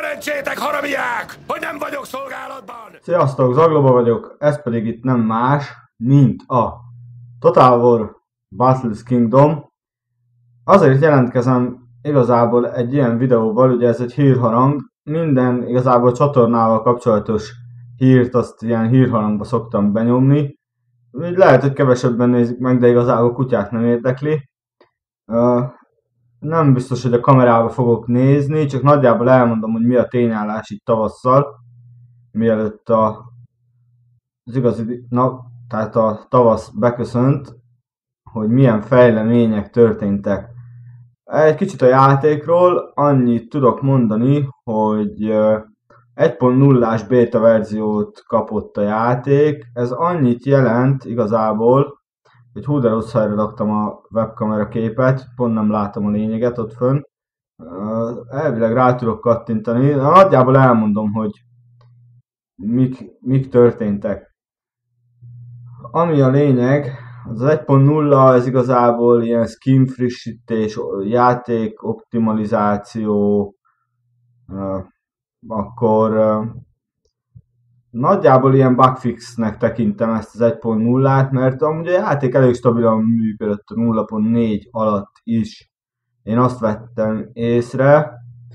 Szerencsétek, haramiák, hogy nem vagyok szolgálatban! Sziasztok, Zagloba vagyok, ez pedig itt nem más, mint a Total War Battles Kingdom. Azért jelentkezem igazából egy ilyen videóval, ugye ez egy hírharang, minden igazából csatornával kapcsolatos hírt, azt ilyen hírharangba szoktam benyomni. Úgy lehet, hogy kevesebben nézik meg, de igazából kutyát nem érdekli. Nem biztos, hogy a kamerába fogok nézni, csak nagyjából elmondom, hogy mi a tényállás itt tavasszal, mielőtt az igazi, tehát a tavasz beköszönt, hogy milyen fejlemények történtek. Egy kicsit a játékról annyit tudok mondani, hogy 1.0-ás beta verziót kapott a játék. Ez annyit jelent igazából, hogy hú de rossz helyre raktam a webkamera képet, pont nem látom a lényeget ott fönn. Elvileg rá tudok kattintani, de nagyjából elmondom, hogy mik történtek. Ami a lényeg, az 1.0 ez igazából ilyen skin frissítés, játék optimalizáció, akkor nagyjából ilyen bugfixnek tekintem ezt az 1.0-át, mert amúgy a játék elég stabilan működött a 0.4 alatt is. Én azt vettem észre.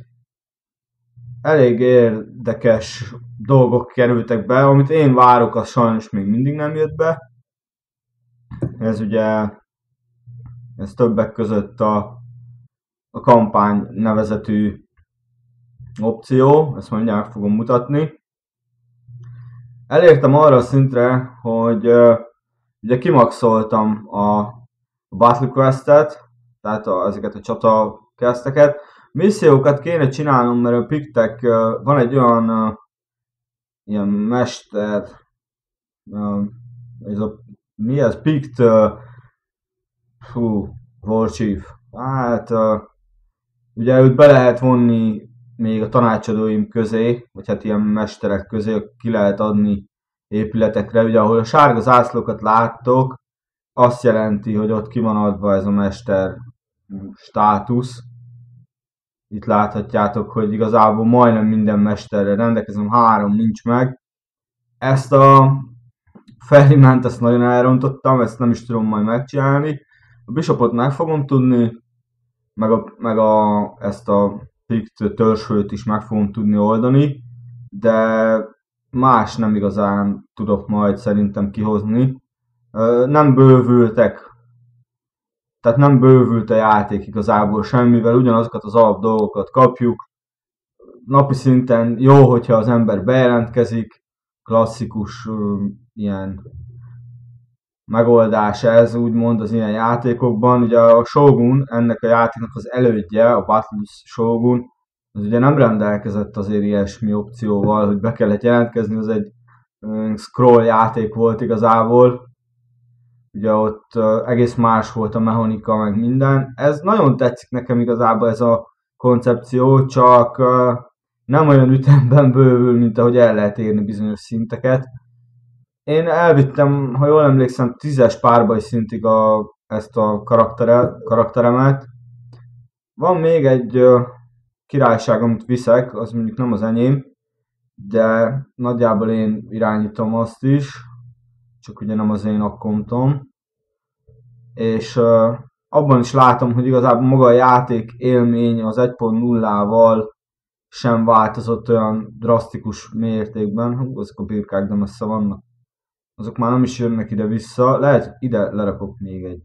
Elég érdekes dolgok kerültek be, amit én várok, az sajnos még mindig nem jött be. Ez ugye, ez többek között a kampány nevezetű opció, ezt mindjárt fogom mutatni. Elértem arra a szintre, hogy ugye kimaxoltam a Battle Quest-et, tehát ezeket a csata questeket. Missziókat kéne csinálnom, mert a piktek, van egy olyan ilyen mester, ez a, mi ez? Pikt, War Chief. Hát, ugye őt be lehet vonni még a tanácsadóim közé, vagy hát ilyen mesterek közé, ki lehet adni épületekre. Ugye ahol a sárga zászlókat láttok, azt jelenti, hogy ott ki van adva ez a mester státusz. Itt láthatjátok, hogy igazából majdnem minden mesterrel rendelkezem, 3 nincs meg. Ezt a Ferryment ezt nagyon elrontottam, ezt nem is tudom majd megcsinálni. A Bishopot meg fogom tudni, ezt a Pikt törzshőt is meg fogom tudni oldani, de más nem igazán tudok majd szerintem kihozni. Nem bővültek, tehát nem bővült a játék igazából semmivel, ugyanazokat az alap dolgokat kapjuk. Napi szinten jó, hogyha az ember bejelentkezik, klasszikus ilyen megoldás ez, úgymond az ilyen játékokban. Ugye a Shogun, ennek a játéknak az elődje, a Battles Shogun, az ugye nem rendelkezett azért ilyesmi opcióval, hogy be kellett jelentkezni, az egy scroll játék volt igazából. Ugye ott egész más volt a mechanika, meg minden. Ez nagyon tetszik nekem igazából ez a koncepció, csak nem olyan ütemben bővül, mint ahogy el lehet érni bizonyos szinteket. Én elvittem, ha jól emlékszem, 10-es párbaj szintig ezt a karakteremet. Van még egy királyság, amit viszek, az mondjuk nem az enyém, de nagyjából én irányítom azt is, csak ugye nem az én akkontom. És abban is látom, hogy igazából maga a játék élmény az 1.0-val sem változott olyan drasztikus mértékben. Ezek a birkák de messze vannak. Azok már nem is jönnek ide-vissza. Lehet, hogy ide lerakok még egy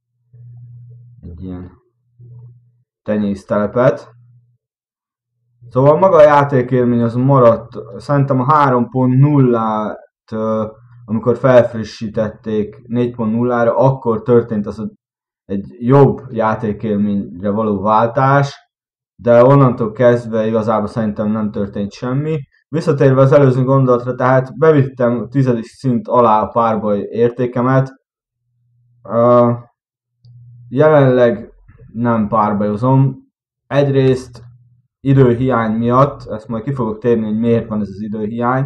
ilyen tenyésztelepet. Szóval maga a játékélmény az maradt. Szerintem a 3.0-át, amikor felfrissítették 4.0-ra, akkor történt az egy jobb játékélményre való váltás, de onnantól kezdve igazából szerintem nem történt semmi. Visszatérve az előző gondolatra, tehát bevittem 10. szint alá a párbaj értékemet. Jelenleg nem párbajozom. Egyrészt időhiány miatt, ezt majd ki fogok térni, hogy miért van ez az időhiány.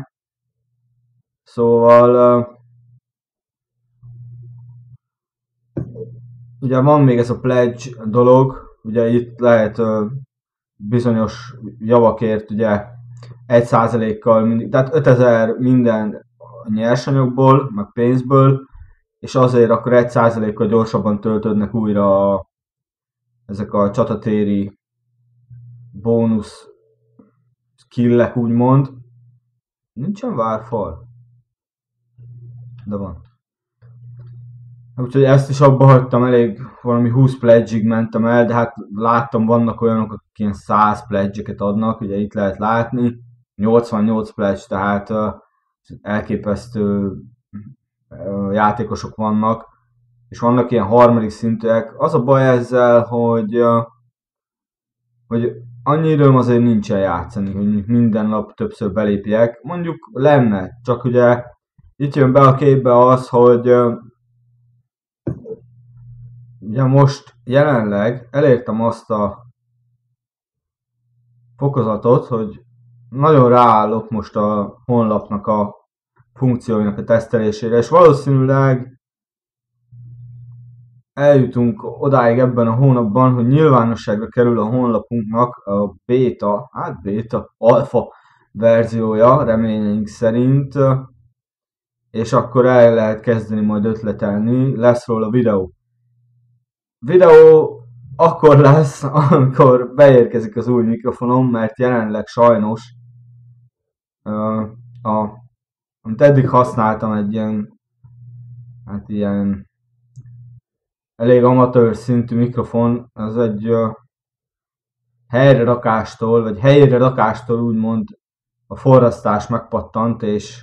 Szóval ugye van még ez a pledge dolog, ugye itt lehet bizonyos javakért ugye 1%-kal mindig, tehát 5000 minden nyersanyagból, meg pénzből, és azért akkor 1%-kal gyorsabban töltődnek újra ezek a csatatéri bónusz skillek, úgymond. Nincsen várfal. De van. Úgyhogy ezt is abba hagytam, elég valami 20 pledge-ig mentem el, de hát láttam, vannak olyanok, akik ilyen 100 pledge-eket adnak, ugye itt lehet látni, 88 pledge, tehát elképesztő játékosok vannak, és vannak ilyen harmadik szintűek. Az a baj ezzel, hogy annyi időm azért nincsen játszani, hogy minden nap többször belépjek. Mondjuk lenne, csak ugye itt jön be a képbe az, hogy ugye most jelenleg elértem azt a fokozatot, hogy nagyon ráállok most a honlapnak a funkcióinak a tesztelésére, és valószínűleg eljutunk odáig ebben a hónapban, hogy nyilvánosságra kerül a honlapunknak a beta, alfa verziója, reményeink szerint, és akkor el lehet kezdeni majd ötletelni, lesz róla videó. Videó akkor lesz, amikor beérkezik az új mikrofonom, mert jelenleg sajnos amit eddig használtam, egy ilyen elég amatőr szintű mikrofon, az egy helyre rakástól úgymond a forrasztás megpattant, és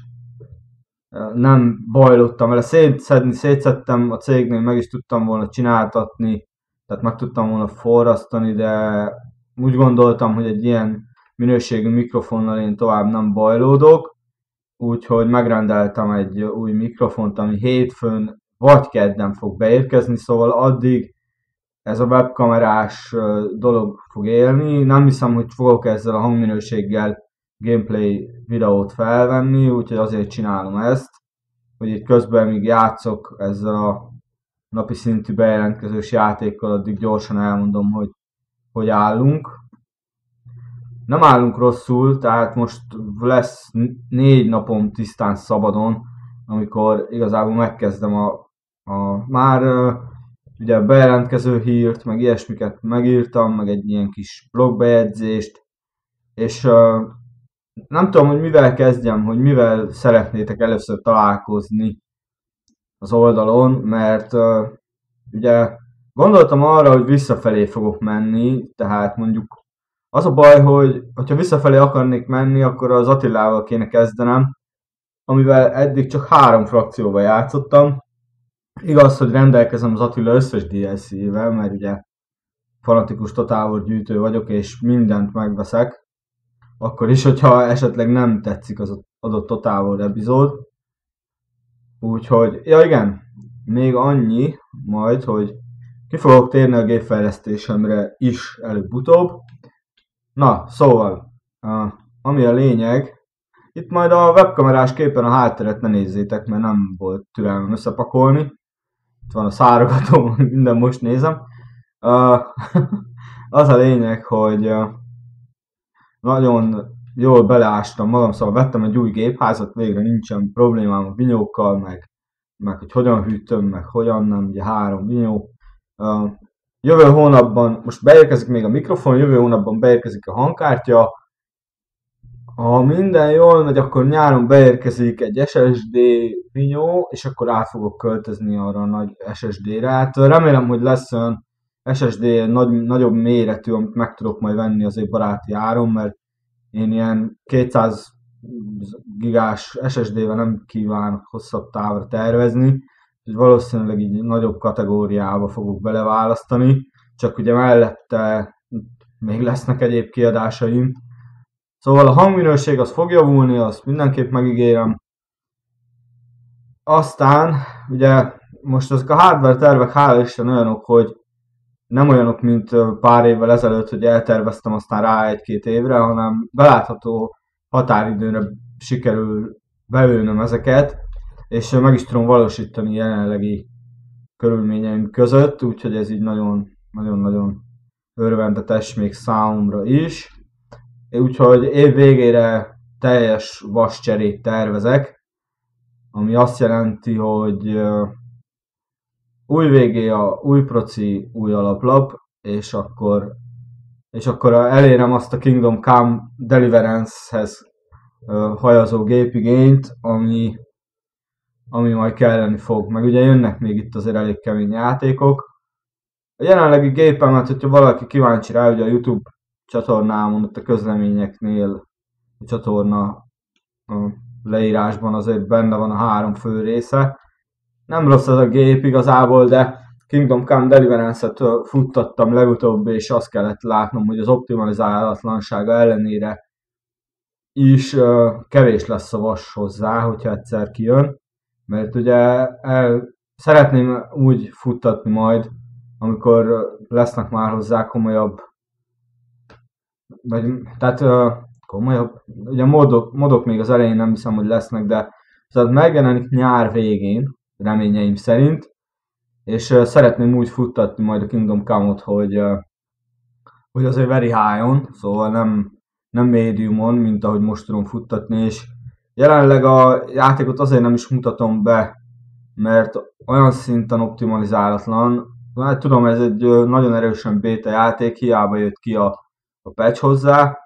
nem bajlottam vele. Szétszedtem a cégnél, meg is tudtam volna csináltatni, tehát meg tudtam volna forrasztani, de úgy gondoltam, hogy egy ilyen minőségű mikrofonnal én tovább nem bajlódok, úgyhogy megrendeltem egy új mikrofont, ami hétfőn vagy kedden fog beérkezni, szóval addig ez a webkamerás dolog fog élni. Nem hiszem, hogy fogok ezzel a hangminőséggel gameplay videót felvenni, úgyhogy azért csinálom ezt, hogy itt közben még játszok ezzel a napi szintű bejelentkezős játékkal, addig gyorsan elmondom, hogy állunk. Nem állunk rosszul, tehát most lesz 4 napom tisztán szabadon, amikor igazából megkezdem már ugye a bejelentkező hírt, meg ilyesmiket megírtam, meg egy ilyen kis blogbejegyzést, és nem tudom, hogy mivel kezdjem, hogy mivel szeretnétek először találkozni az oldalon, mert ugye gondoltam arra, hogy visszafelé fogok menni, tehát mondjuk az a baj, hogy ha visszafelé akarnék menni, akkor az Attilával kéne kezdenem, amivel eddig csak 3 frakcióban játszottam. Igaz, hogy rendelkezem az Attila összes DLC-vel, mert ugye fanatikus Total War gyűjtő vagyok, és mindent megveszek. Akkor is, hogyha esetleg nem tetszik az adott Total War epizód. Úgyhogy, ja igen, még annyi majd, hogy ki fogok térni a gépfejlesztésemre is előbb-utóbb. Na, szóval, ami a lényeg, itt majd a webkamerás képen a hátteret ne nézzétek, mert nem volt türelmem összepakolni. Itt van a szárogató, minden most nézem. Az a lényeg, hogy nagyon jól beleástam magam, szóval vettem egy új gépházat, végre nincsen problémám a vinyókkal, meg hogy hogyan hűtöm, meg hogyan nem, ugye 3 vinyó. Jövő hónapban, most beérkezik még a mikrofon, jövő hónapban beérkezik a hangkártya. Ha minden jól megy, akkor nyáron beérkezik egy SSD vinyó, és akkor át fogok költözni arra a nagy SSD-re. Hát remélem, hogy lesz olyan SSD nagyobb méretű, amit meg tudok majd venni azért baráti áron, mert én ilyen 200 gigás SSD-vel nem kívánok hosszabb távra tervezni, és valószínűleg így nagyobb kategóriába fogok beleválasztani, csak ugye mellette még lesznek egyéb kiadásaim. Szóval a hangminőség az fog javulni, azt mindenképp megígérem. Aztán, ugye most ezek a hardware tervek hála Isten olyanok, hogy nem olyanok, mint pár évvel ezelőtt, hogy elterveztem aztán rá 1-2 évre, hanem belátható határidőre sikerül belőnöm ezeket, és meg is tudom valósítani jelenlegi körülményeim között, úgyhogy ez így nagyon-nagyon örvendetes még számomra is. Úgyhogy év végére teljes vascserét tervezek, ami azt jelenti, hogy új VGA, új proci, új alaplap, és akkor elérem azt a Kingdom Come Deliverance-hez hajazó gépigényt, ami majd kelleni fog. Meg ugye jönnek még itt azért elég kemény játékok. A jelenlegi gépemet, hogyha valaki kíváncsi rá, ugye a YouTube csatornámon, ott a közleményeknél, a csatorna leírásban azért benne van a 3 fő része. Nem rossz ez a gép igazából, de Kingdom Come Deliverance-et futtattam legutóbb, és azt kellett látnom, hogy az optimalizálatlansága ellenére is kevés lesz a vas hozzá, hogyha egyszer kijön. Mert ugye szeretném úgy futtatni majd, amikor lesznek már hozzá komolyabb, tehát komolyabb, ugye modok még az elején nem hiszem, hogy lesznek, de tehát megjelenik nyár végén, reményeim szerint, és szeretném úgy futtatni majd a Kingdom Come-ot, hogy azért very high-on, szóval nem médiumon, mint ahogy most tudom futtatni, és jelenleg a játékot azért nem is mutatom be, mert olyan szinten optimalizálatlan. Hát tudom, ez egy nagyon erősen beta játék, hiába jött ki a patch hozzá.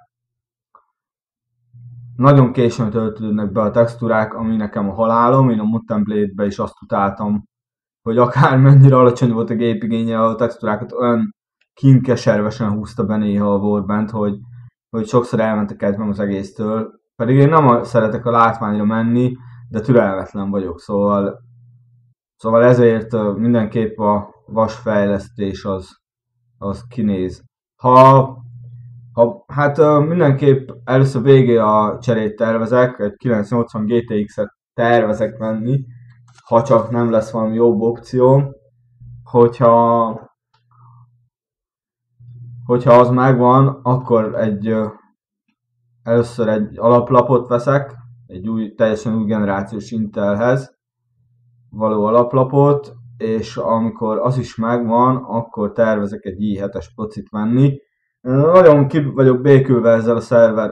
Nagyon későn töltődnek be a textúrák, ami nekem a halálom. Én a Mount & Blade-be is azt utáltam, hogy akármennyire alacsony volt a gépigénye, a textúrákat olyan kinkeservesen húzta be néha a Warband, hogy sokszor elment a kedvem az egésztől. Pedig én nem szeretek a látványra menni, de türelmetlen vagyok, szóval ezért mindenképp a vasfejlesztés az kinéz. Hát mindenképp először végé a cserét tervezek, egy 980 GTX-et tervezek venni, ha csak nem lesz valami jobb opció. Hogyha az megvan, akkor először egy alaplapot veszek, egy teljesen új generációs Intelhez való alaplapot, és amikor az is megvan, akkor tervezek egy i7-es procit venni. Nagyon ki vagyok békülve ezzel a szerver,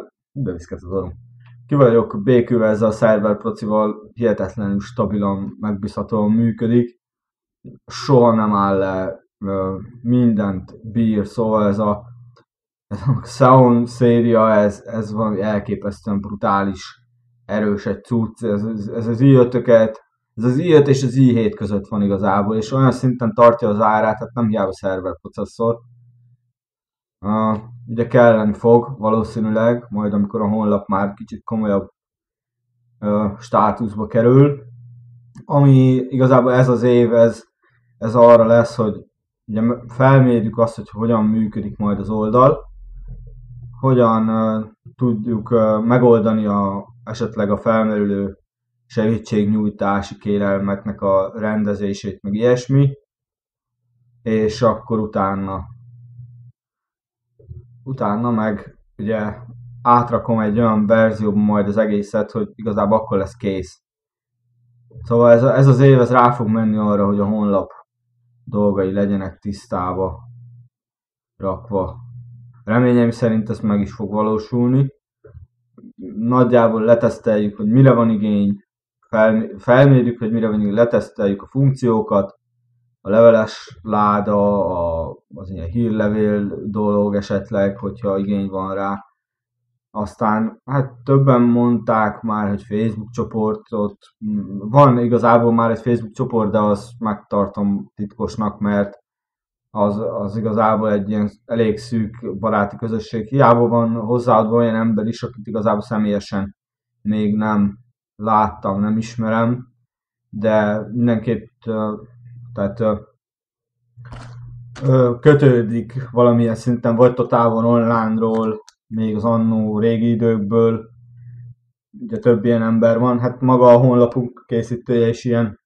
ezzel a szerver procival, hihetetlenül stabilan, megbízhatóan működik. Soha nem áll le, mindent bír, szóval ez a Xeon széria, ez valami elképesztően brutális, erős egy cucc, ez az i5-öket, ez az i5 és az i7 között van igazából, és olyan szinten tartja az árát, tehát nem hiába szerver processzor. Ugye kelleni fog valószínűleg, majd amikor a honlap már kicsit komolyabb státuszba kerül, ami igazából ez az év, ez arra lesz, hogy ugye felmérjük azt, hogy hogyan működik majd az oldal, hogyan tudjuk megoldani esetleg a felmerülő segítségnyújtási kérelmeknek a rendezését, meg ilyesmi, és akkor utána meg ugye átrakom egy olyan verzióban majd az egészet, hogy igazából akkor lesz kész. Szóval ez az év rá fog menni arra, hogy a honlap dolgai legyenek tisztába rakva. Reményeim szerint ez meg is fog valósulni. Nagyjából leteszteljük, hogy mire van igény, felmérjük, hogy mire van igény, leteszteljük a funkciókat, a leveles láda, az ilyen hírlevél dolog esetleg, hogyha igény van rá. Aztán hát többen mondták már, hogy Facebook csoportot, van igazából már egy Facebook csoport, de azt megtartom titkosnak, mert az igazából egy ilyen elég szűk baráti közösség. Hiába van hozzáadva olyan ember is, akit igazából személyesen még nem láttam, nem ismerem, de mindenképp tehát kötődik valamilyen szinten, vagy totálban online-ról, még az annó régi időkből, ugye több ilyen ember van, hát maga a honlapunk készítője is ilyen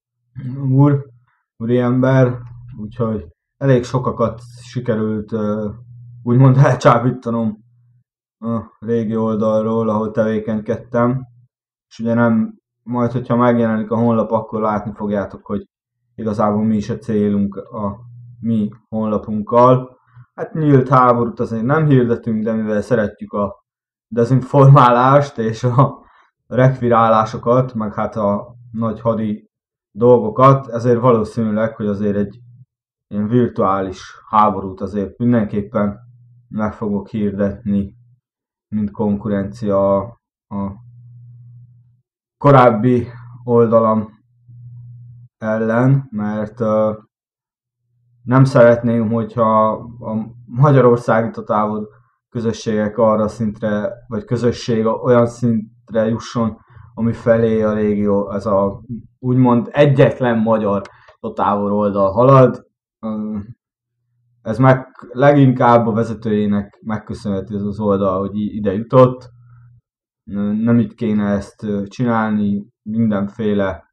úri ember, úgyhogy elég sokakat sikerült úgymond elcsábítanom a régi oldalról, ahol tevékenykedtem, és ugye majd hogyha megjelenik a honlap, akkor látni fogjátok, hogy igazából mi is a célunk a mi honlapunkkal. Hát nyílt háborút azért nem hirdetünk, de mivel szeretjük a dezinformálást és a rekvirálásokat, meg hát a nagy hadi dolgokat, ezért valószínűleg, hogy azért egy ilyen virtuális háborút azért mindenképpen meg fogok hirdetni, mint konkurencia a korábbi oldalam ellen, mert nem szeretném, hogyha a magyarországi totávod közösségek arra szintre, vagy közösség olyan szintre jusson, ami felé a régió, ez a úgymond egyetlen magyar totávor oldal halad. Ez leginkább a vezetőjének megköszönheti ez az oldal, hogy ide jutott. Nem így kéne ezt csinálni, mindenféle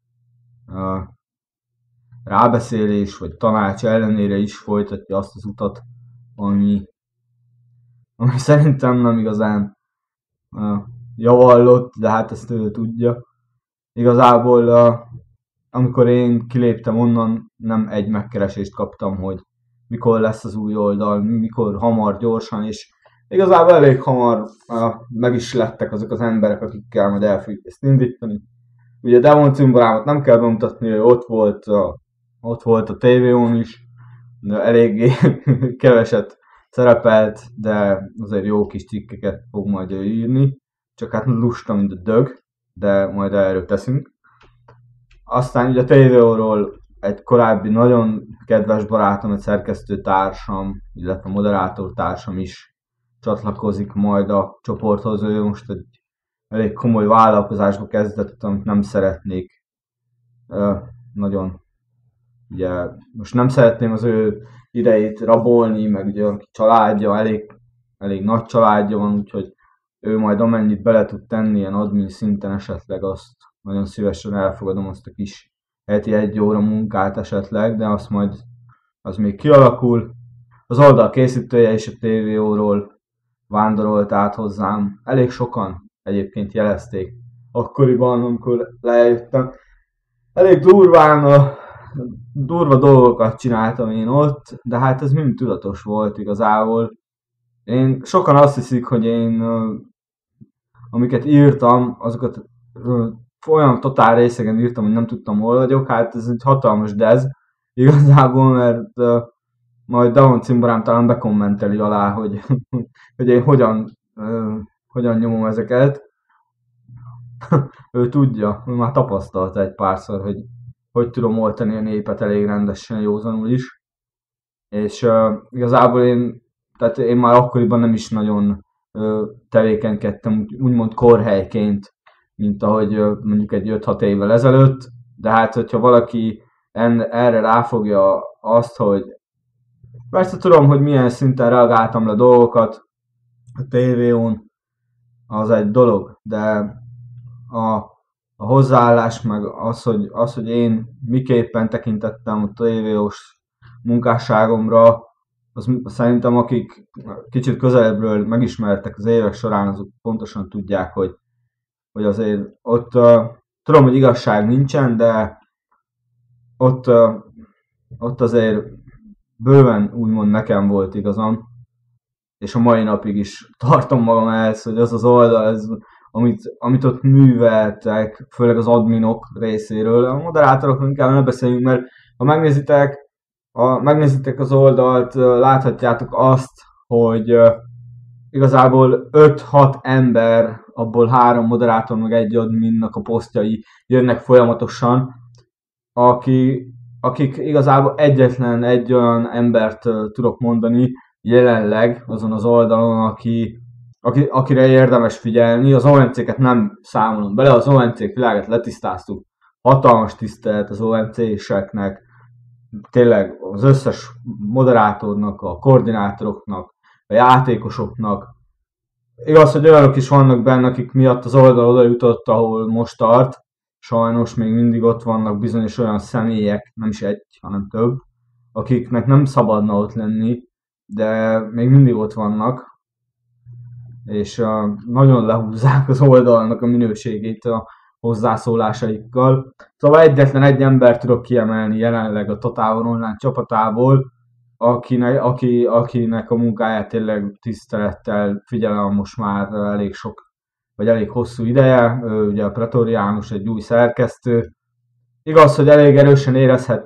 rábeszélés vagy tanács ellenére is folytatja azt az utat, ami szerintem nem igazán javallott, de hát ezt ő tudja. Igazából amikor én kiléptem onnan, nem egy megkeresést kaptam, hogy mikor lesz az új oldal, mikor, hamar, gyorsan, és igazából elég hamar meg is lettek azok az emberek, akikkel majd el fogjuk ezt indítani. Ugye Devon cimborámat nem kell bemutatni, hogy ott volt a tévén is, de eléggé keveset szerepelt, de azért jó kis cikkeket fog majd írni. Csak hát lusta, mint a dög, de majd erről teszünk. Aztán ugye a TVO-ról egy korábbi nagyon kedves barátom, egy szerkesztőtársam, illetve moderátortársam is csatlakozik majd a csoporthoz. Ő most egy elég komoly vállalkozásba kezdett, amit nem szeretnék nagyon, ugye most nem szeretném az ő idejét rabolni, meg ugye a családja, elég nagy családja van, úgyhogy ő majd amennyit bele tud tenni ilyen admin szinten esetleg, azt nagyon szívesen elfogadom, azt a kis heti 1 óra munkát esetleg, de az még kialakul. Az oldal készítője és a TVO-ról vándorolt át hozzám. Elég sokan egyébként jelezték akkoriban, amikor lejöttem. Elég durva dolgokat csináltam én ott, de hát ez mind tudatos volt igazából. Sokan azt hiszik, hogy én amiket írtam, azokat olyan totál részegen írtam, hogy nem tudtam, hol vagyok. Hát ez egy hatalmas dez igazából, mert majd Devon cimborám talán bekommenteli alá, hogy én hogyan nyomom ezeket. Ő tudja, ő már tapasztalta egy párszor, hogy tudom oltani a népet elég rendesen, józanul is. És igazából én már akkoriban nem is nagyon tevékenykedtem, úgymond korhelyként, mint ahogy mondjuk egy 5-6 évvel ezelőtt, de hát hogyha valaki erre ráfogja azt, hogy persze tudom, hogy milyen szinten reagáltam le dolgokat a tévén, az egy dolog, de a hozzáállás meg az, hogy én miképpen tekintettem a tévés munkásságomra, az szerintem akik kicsit közelebbről megismertek az évek során, azok pontosan tudják, hogy azért ott tudom, hogy igazság nincsen, de ott azért bőven úgymond nekem volt igazam, és a mai napig is tartom magam ehhez, hogy az az oldal, amit ott műveltek, főleg az adminok részéről, a moderátorokról inkább ne beszéljünk, mert ha megnézitek az oldalt, láthatjátok azt, hogy igazából 5-6 ember, abból 3 moderátor, meg 1 adminnak a posztjai jönnek folyamatosan, akik igazából egyetlen egy olyan embert tudok mondani jelenleg azon az oldalon, akire érdemes figyelni. Az OMC-ket nem számolom bele, az OMC-k világát letisztáztuk. Hatalmas tisztelet az OMC-seknek, tényleg az összes moderátornak, a koordinátoroknak, a játékosoknak. Igaz, hogy olyanok is vannak benne, akik miatt az oldal oda jutott, ahol most tart. Sajnos még mindig ott vannak bizonyos olyan személyek, nem is egy, hanem több, akiknek nem szabadna ott lenni, de még mindig ott vannak, és nagyon lehúzzák az oldalnak a minőségét a hozzászólásaikkal. Szóval egyetlen egy embert tudok kiemelni jelenleg a Total War Online csapatából, akinek a munkáját tényleg tisztelettel figyelem most már elég sok, vagy elég hosszú ideje, ugye a Pretorianus egy új szerkesztő. Igaz, hogy elég erősen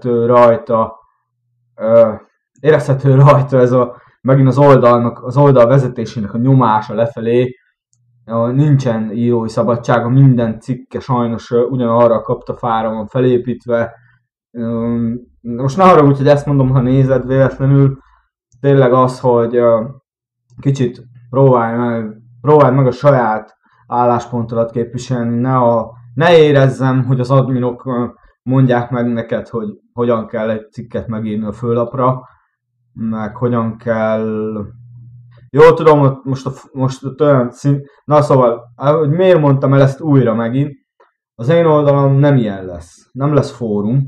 érezhető rajta ez megint az oldal vezetésének a nyomása lefelé. Nincsen írói szabadsága, minden cikke sajnos ugyanarra a kaptafára van felépítve. Most ne haragudj, hogy ezt mondom, ha nézed véletlenül, tényleg az, hogy kicsit próbálj meg a saját álláspontodat képviselni, ne érezzem, hogy az adminok mondják meg neked, hogy hogyan kell egy cikket megírni a főlapra, meg hogyan kell... Jó, tudom, most olyan Na szóval, hogy miért mondtam el ezt újra megint, az én oldalam nem ilyen lesz. Nem lesz fórum.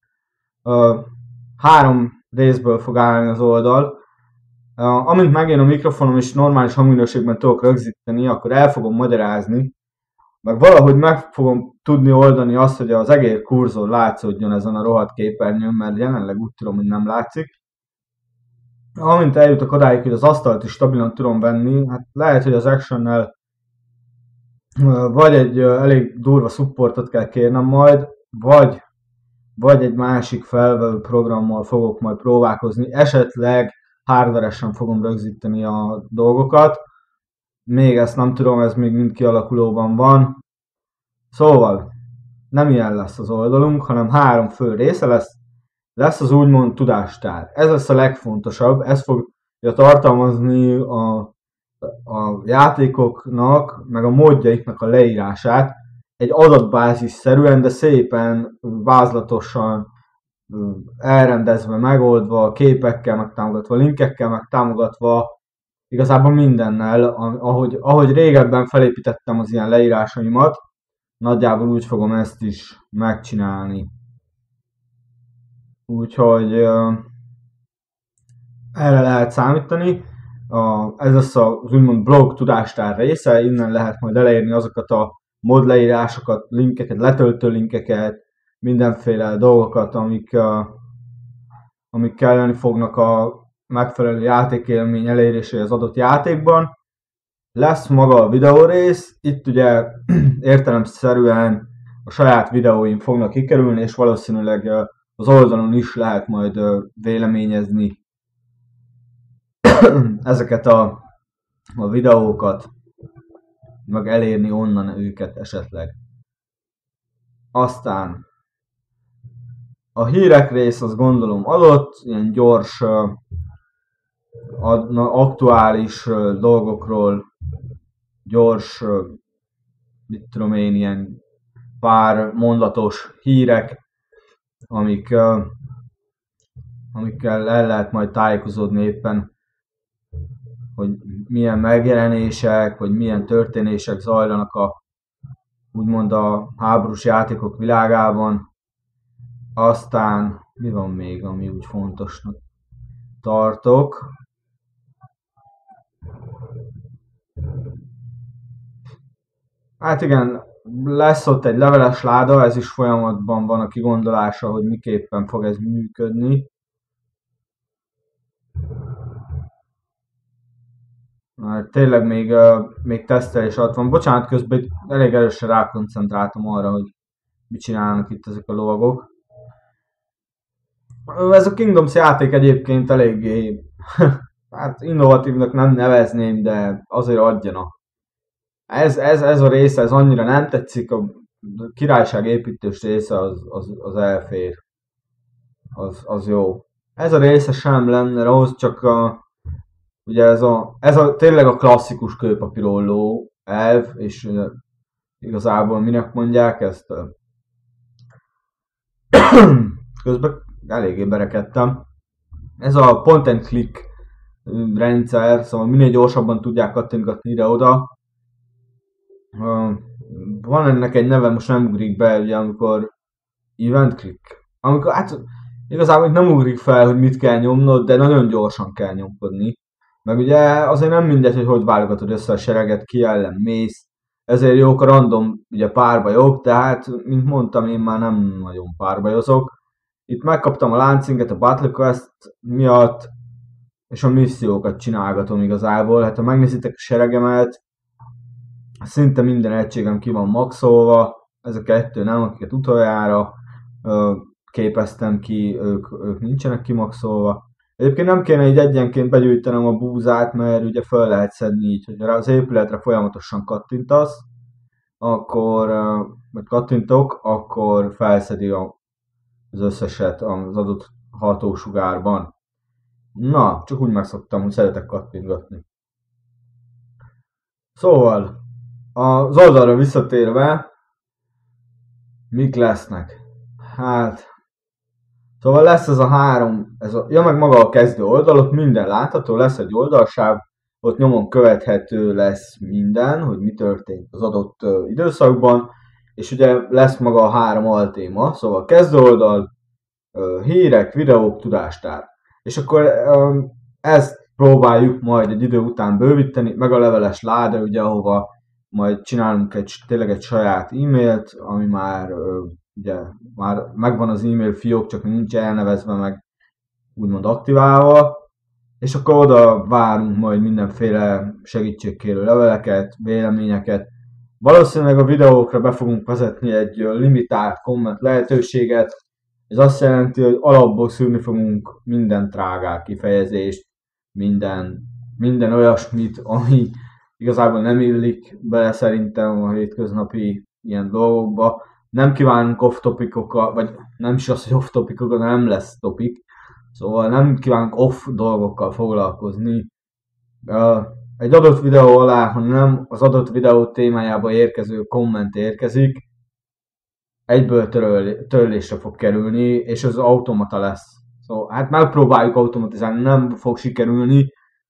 3 részből fog állni az oldal. Amint megjön a mikrofonom és normális hangminőségben tudok rögzíteni, akkor el fogom magyarázni, meg valahogy meg fogom tudni oldani azt, hogy az egér kurzor látszódjon ezen a rohadt képernyőn, mert jelenleg úgy tudom, hogy nem látszik. Amint eljutok odáig, hogy az asztalt is stabilan tudom venni, hát lehet, hogy az Action-nel vagy egy elég durva supportot kell kérnem majd, vagy egy másik felvevő programmal fogok majd próbálkozni, esetleg hardveresen fogom rögzíteni a dolgokat. Még ezt nem tudom, ez még mind kialakulóban van. Szóval, nem ilyen lesz az oldalunk, hanem 3 fő része lesz. Lesz az úgymond tudástár. Ez lesz a legfontosabb, ez fogja tartalmazni a játékoknak, meg a módjaiknak a leírását, egy adatbázis szerűen, de szépen, vázlatosan elrendezve, megoldva, képekkel megtámogatva, linkekkel megtámogatva, igazából mindennel, ahogy régebben felépítettem az ilyen leírásaimat, nagyjából úgy fogom ezt is megcsinálni. Úgyhogy erre lehet számítani. Ez lesz az úgymond blog tudástár része, innen lehet majd elérni azokat a mod leírásokat, linkeket, letöltő linkeket, mindenféle dolgokat, amik kelleni fognak a megfelelő játékélmény eléréséhez az adott játékban. Lesz maga a videórész, itt ugye értelemszerűen a saját videóim fognak kikerülni, és valószínűleg az oldalon is lehet majd véleményezni ezeket a videókat, meg elérni onnan őket esetleg. Aztán a hírek rész, azt gondolom adott, ilyen gyors, aktuális dolgokról, gyors, mit tudom én, ilyen pár mondatos hírek, amikkel el lehet majd tájékozódni éppen, hogy milyen megjelenések, vagy milyen történések zajlanak úgymond a háborús játékok világában. Aztán mi van még, ami úgy fontosnak tartok? Hát igen, lesz ott egy leveles láda, ez is folyamatban van a kigondolása, hogy miképpen fog ez működni. Mert tényleg még tesztelés alatt van. Bocsánat, közben elég erősen rákoncentráltam arra, hogy mit csinálnak itt ezek a lovagok. Ez a Kingdoms játék egyébként eléggé hát innovatívnak nem nevezném, de azért adjanak. Ez a része, ez annyira nem tetszik, a királyság építős része az elfér. Az jó. Ez a része sem lenne rossz, csak ugye ez a tényleg a klasszikus kőpapírolló elv, és igazából minek mondják ezt? Közben eléggé berekedtem. Ez a point and click rendszer, szóval minél gyorsabban tudják kattintgatni ide-oda. Van ennek egy neve, most nem ugrik be, ugye, amikor event click. Amikor hát igazából nem ugrik fel, hogy mit kell nyomnod, de nagyon gyorsan kell nyomkodni. Meg ugye azért nem mindegy, hogy válogatod össze a sereget, ki ellen mész. Ezért jók a random ugye párbajok, tehát mint mondtam, én már nem nagyon párbajozok. Itt megkaptam a láncinget a Battle Quest miatt, és a missziókat csinálgatom igazából. Hát ha megnézitek a seregemet, szinte minden egységem ki van maxolva, ez a kettő nem, akiket utoljára képeztem ki, ők nincsenek kimaxolva. Egyébként nem kéne így egyenként begyűjtenem a búzát, mert ugye föl lehet szedni így, hogy az épületre folyamatosan kattintasz, akkor, vagy kattintok, akkor felszedi az összeset az adott hatósugárban. Na, csak úgy megszoktam, hogy szeretek kattintgatni. Szóval, az oldalra visszatérve, mik lesznek? Hát, szóval lesz ez a három, meg maga a kezdő oldal, ott minden látható, lesz egy oldalsáv, ott nyomon követhető lesz minden, hogy mi történt az adott időszakban, és ugye lesz maga a három altéma, szóval kezdő oldal, hírek, videók, tudástár. És akkor ezt próbáljuk majd egy idő után bővíteni, meg a leveles láda, ugye, ahova majd csinálunk tényleg egy saját e-mailt, ami már ugye már megvan az e-mail fiók, csak nincs elnevezve, meg úgymond aktiválva, és akkor oda várunk majd mindenféle segítségkérő leveleket, véleményeket. Valószínűleg a videókra be fogunk vezetni egy limitált komment lehetőséget, ez azt jelenti, hogy alapból szűrni fogunk minden trágár kifejezést, minden olyasmit, ami igazából nem illik bele szerintem a hétköznapi ilyen dolgokba. Nem kívánunk off-topicokkal, vagy nem is az, hogy off-topicokkal, nem lesz topik. Szóval nem kívánunk off dolgokkal foglalkozni. Egy adott videó alá, ha nem az adott videó témájába érkező komment érkezik, egyből törlésre fog kerülni, és az automata lesz. Szóval hát megpróbáljuk automatizálni, nem fog sikerülni,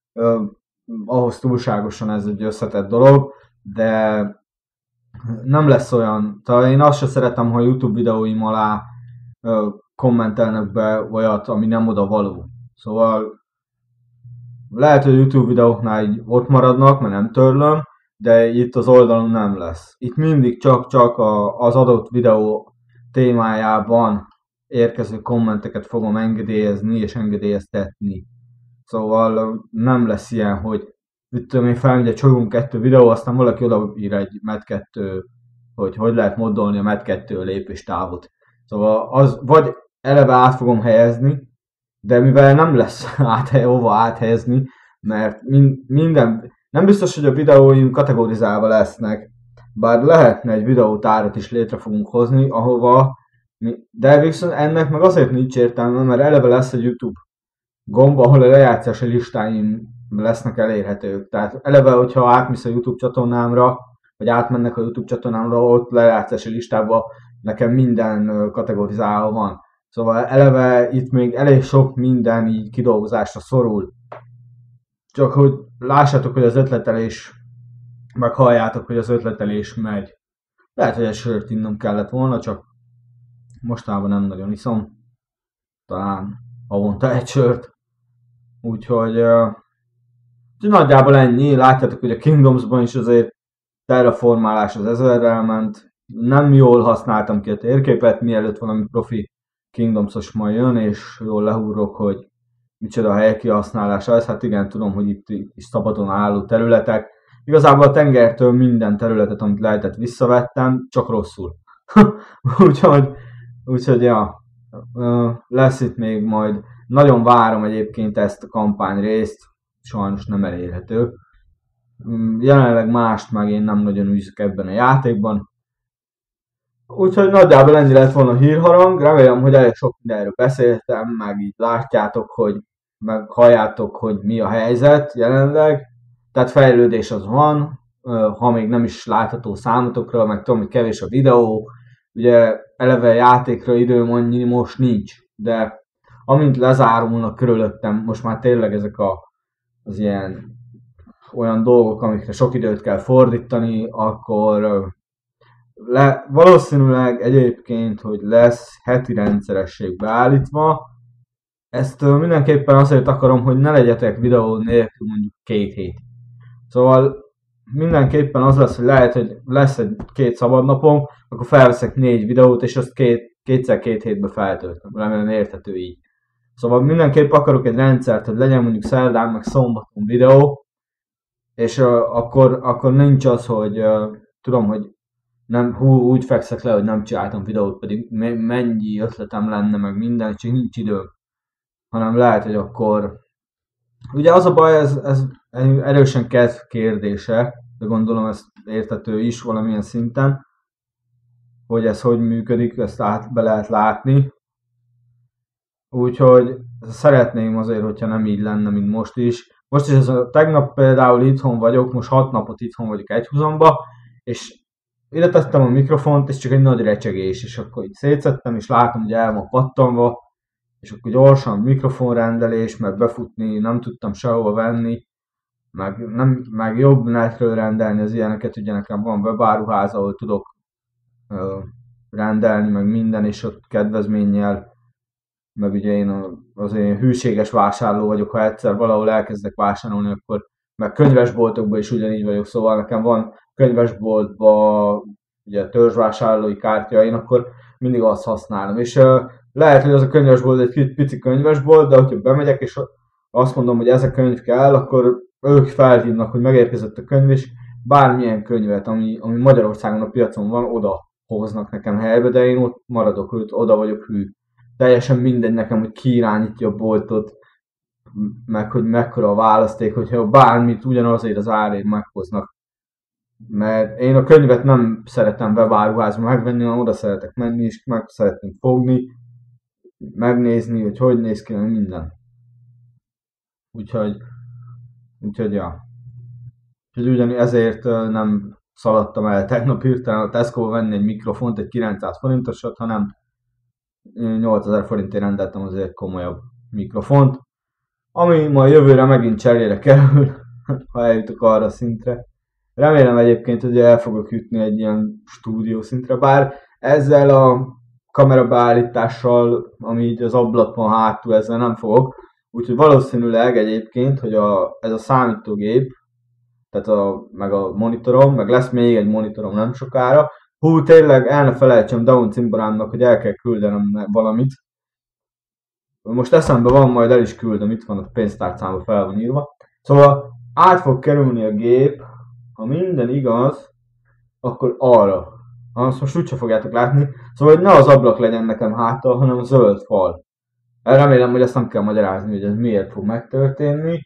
ahhoz túlságosan ez egy összetett dolog, de nem lesz olyan. Tehát én azt sem szeretem, ha YouTube videóim alá kommentelnek be olyat, ami nem oda való. Szóval lehet, hogy a YouTube videóknál így ott maradnak, mert nem törlöm, de itt az oldalon nem lesz. Itt mindig csak az adott videó témájában érkező kommenteket fogom engedélyezni és engedélyeztetni. Szóval nem lesz ilyen, hogy mit tudom én, felmegy egy Shogun 2 videó, aztán valaki odaír egy Med 2, hogy lehet moddolni a Med 2 lépéstávot. Szóval az vagy eleve át fogom helyezni, de mivel nem lesz hova áthelyezni, mert minden, nem biztos, hogy a videóim kategorizálva lesznek, bár lehetne egy videótárat is létre fogunk hozni, ahova, de viszont ennek meg azért nincs értelme, mert eleve lesz egy YouTube gomb, ahol a lejátszási listáim lesznek elérhetők. Tehát eleve, hogyha átmész a YouTube csatornámra, vagy átmennek a YouTube csatornámra, ott lejátszási listában nekem minden kategorizálva van. Szóval eleve itt még elég sok minden így kidolgozásra szorul. Csak hogy lássátok, hogy az ötletelés, meg halljátok, hogy az ötletelés megy. Lehet, hogy egy sört innom kellett volna, csak mostában nem nagyon iszom. Talán havonta egy sört. Úgyhogy nagyjából ennyi. Látjátok, hogy a Kingdomsban is azért terraformálás az 1000-rel ment. Nem jól használtam ki a térképet, mielőtt valami profi Kingdoms-os majd jön, és jól lehúrok, hogy micsoda a helykihasználása ez. Hát igen, tudom, hogy itt is szabadon álló területek. Igazából a tengertől minden területet, amit lehetett, visszavettem, csak rosszul. úgyhogy ja, lesz itt még majd. Nagyon várom egyébként ezt a kampányrészt, sajnos nem elérhető. Jelenleg mást meg én nem nagyon űzök ebben a játékban. Úgyhogy nagyjából ennyi lett volna a hírharang, remélem, hogy elég sok mindenről beszéltem, meg így látjátok, meg halljátok, hogy mi a helyzet jelenleg. Tehát fejlődés az van, ha még nem is látható számotokra, meg tudom, hogy kevés a videó. Ugye eleve játékra időm annyi most nincs, de amint lezárulnak körülöttem, most már tényleg ezek az ilyen olyan dolgok, amikre sok időt kell fordítani, akkor valószínűleg egyébként, hogy lesz heti rendszeresség beállítva. Ezt mindenképpen azért akarom, hogy ne legyetek videó nélkül mondjuk 2 hét. Szóval mindenképpen az lesz, hogy lehet, hogy lesz egy 2 szabad napom, akkor felveszek 4 videót, és azt kétszer 2 hétben feltöltöm, remélem érthető így. Szóval mindenképp akarok egy rendszert, hogy legyen mondjuk szerdán meg szombaton videó, és akkor nincs az, hogy tudom, hogy nem, úgy fekszek le, hogy nem csináltam videót, pedig mennyi ötletem lenne, meg minden, csak nincs időm. Hanem lehet, hogy akkor... Ugye az a baj, ez erősen kedv kérdése, de gondolom ezt érthető is valamilyen szinten, hogy ez hogy működik, ezt be lehet látni. Úgyhogy szeretném azért, hogyha nem így lenne, mint most is. Most is tegnap például itthon vagyok, most 6 napot itthon vagyok egyhuzamba, és ide tettem a mikrofont, és csak egy nagy recsegés, és akkor így szétszettem, és látom, hogy el van pattanva, és akkor gyorsan mikrofonrendelés, meg befutni, nem tudtam sehova venni, meg jobb netről rendelni az ilyeneket, ugye nekem van webáruház, ahol tudok rendelni, meg minden, és ott kedvezménnyel, meg ugye én azért hűséges vásárló vagyok, ha egyszer valahol elkezdek vásárolni, akkor meg könyvesboltokban is ugyanígy vagyok, szóval nekem van könyvesboltban ugye törzsvásárlói kártya, én akkor mindig azt használom, és lehet, hogy az a könyvesbolt egy pici könyvesbolt, de hogyha bemegyek és azt mondom, hogy ez a könyv kell, akkor ők felhívnak, hogy megérkezett a könyv, és bármilyen könyvet, ami Magyarországon a piacon van, oda hoznak nekem helybe, de én ott maradok, hogy oda vagyok hű. Teljesen mindegy nekem, hogy ki irányítja a boltot, meg hogy mekkora a választék, hogyha bármit ugyanazért az árért meghoznak. Mert én a könyvet nem szeretem webáruházban megvenni, hanem oda szeretek menni, és meg szeretném fogni, megnézni, hogy néz ki, minden. Úgyhogy ja. Úgyhogy ugyan ezért nem szaladtam el tegnap hirtelen a Tesco-ba venni egy mikrofont, egy 900 forintosat, hanem 8000 forintért rendeltem azért komolyabb mikrofont, ami majd jövőre megint cserére kerül, ha eljutok arra a szintre. Remélem egyébként, hogy el fogok jutni egy ilyen stúdió szintre, bár ezzel a kamerabeállítással, ami így az ablakon hátul, ezzel nem fogok. Úgyhogy valószínűleg egyébként, hogy ez a számítógép, tehát meg a monitorom, meg lesz még egy monitorom nem sokára. Tényleg el ne felejtsem Down cimborámnak, hogy el kell küldenem valamit. Most eszembe van, majd el is küldöm, itt van a pénztárcámba fel van írva. Szóval át fog kerülni a gép, ha minden igaz, akkor arra. Azt most úgyse fogjátok látni. Szóval, hogy ne az ablak legyen nekem hátal, hanem a zöld fal. Remélem, hogy ezt nem kell magyarázni, hogy ez miért fog megtörténni.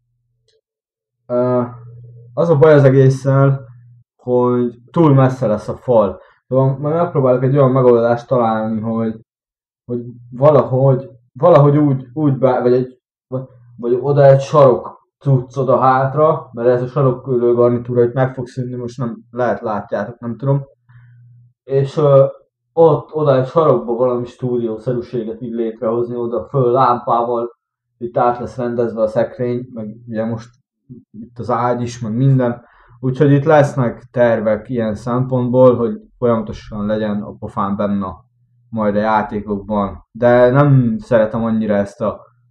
Az a baj az egésszel, hogy túl messze lesz a fal. Szóval majd megpróbálok egy olyan megoldást találni, hogy valahogy úgy vagy oda egy sarok cucc oda hátra, mert ez a sarokkülő garnitúra itt meg fog szűnni, most nem lehet látjátok, nem tudom. És ott oda egy sarokba valami stúdiószerűséget így létrehozni, oda föl lámpával, itt át lesz rendezve a szekrény, meg ugye most itt az ágy is, meg minden. Úgyhogy itt lesznek tervek ilyen szempontból, hogy folyamatosan legyen a pofám benne majd a játékokban. De nem szeretem annyira ezt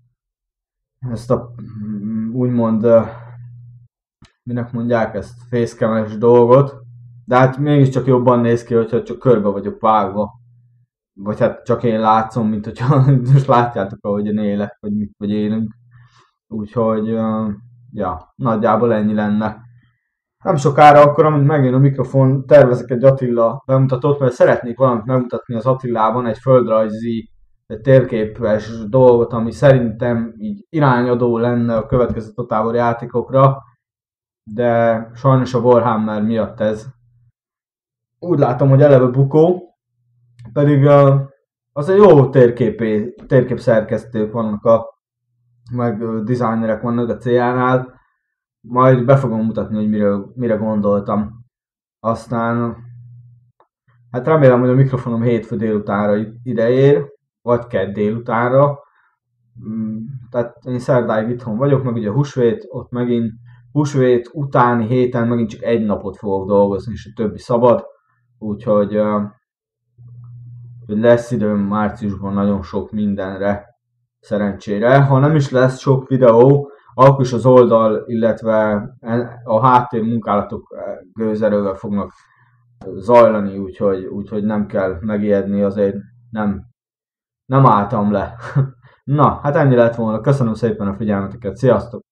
a úgymond, minek mondják ezt, facecam-es dolgot. De hát mégiscsak jobban néz ki, hogyha csak körbe vagyok vágva. Vagy hát csak én látszom, mint hogyha most látjátok, ahogy én élek, vagy élünk. Úgyhogy, ja, nagyjából ennyi lenne. Nem sokára akkor, amint megjön a mikrofon, tervezek egy Attila bemutatót, mert szeretnék valamit megmutatni az Attilában, egy földrajzi, egy térképes dolgot, ami szerintem így irányadó lenne a következő Total War játékokra, de sajnos a Warhammer miatt ez úgy látom, hogy eleve bukó, pedig az egy jó térképszerkesztők vannak, meg designerek vannak a CA-nál, majd be fogom mutatni, hogy mire gondoltam. Aztán, hát remélem, hogy a mikrofonom hétfő délutánra ideér, vagy kedd délutánra. Tehát én szerdáig itthon vagyok, meg ugye húsvét, ott megint húsvét utáni héten megint csak egy napot fogok dolgozni, és a többi szabad. Úgyhogy lesz időm márciusban nagyon sok mindenre, szerencsére. Ha nem is lesz sok videó, akkor is az oldal, illetve a háttér munkálatok gőzerővel fognak zajlani, úgyhogy nem kell megijedni, azért nem álltam le. Na, hát ennyi lett volna. Köszönöm szépen a figyelmeteket. Sziasztok!